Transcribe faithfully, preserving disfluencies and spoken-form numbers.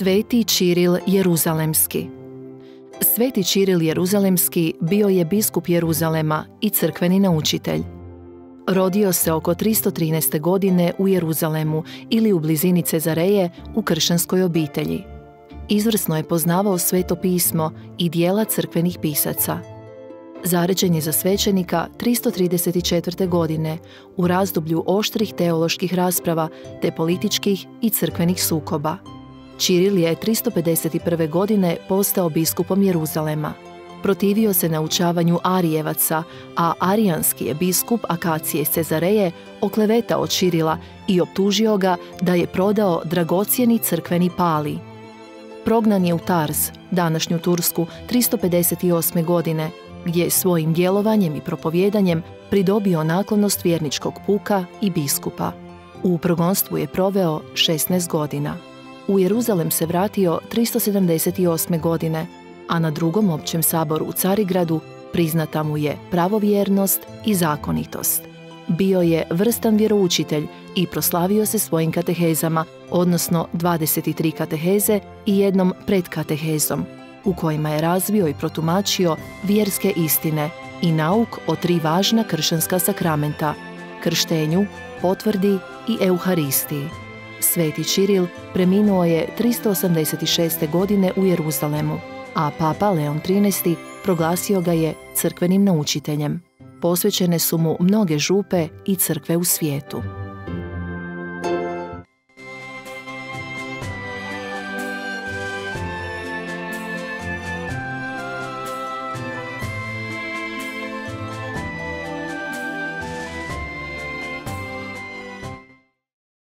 Sveti Čiril Jeruzalemski. Sveti Čiril Jeruzalemski bio je biskup Jeruzalema i crkveni naučitelj. Rodio se oko tristo trinaeste. godine u Jeruzalemu ili u blizini Cezareje u kršćanskoj obitelji. Izvrsno je poznavao Sveto pismo i dijela crkvenih pisaca. Zaređen je za svećenika tristo trideset četvrte. godine u razdoblju oštrih teoloških rasprava te političkih i crkvenih sukoba. Čiril je tristo pedeset prve. godine postao biskupom Jeruzalema. Protivio se naučavanju Arijevaca, a arijanski je biskup Akacije iz Cezareje oklevetao Čirila i optužio ga da je prodao dragocjeni crkveni pali. Prognan je u Tarz, današnju Tursku, tristo pedeset osme. godine, gdje je svojim djelovanjem i propovjedanjem pridobio naklonost vjerničkog puka i biskupa. U progonstvu je proveo šesnaest godina. U Jeruzalem se vratio tristo sedamdeset osme. godine, a na drugom općem saboru u Carigradu priznata mu je pravovjernost i zakonitost. Bio je vrstan vjeroučitelj i proslavio se svojim katehezama, odnosno dvadeset tri kateheze i jednom predkatehezom, u kojima je razvio i protumačio vjerske istine i nauk o tri važna kršćanska sakramenta: krštenju, potvrdi i euharistiji. Sveti Čiril preminuo je tristo osamdeset šeste. godine u Jeruzalemu, a papa Leon trinaesti. proglasio ga je crkvenim naučiteljem. Posvećene su mu mnoge župe i crkve u svijetu.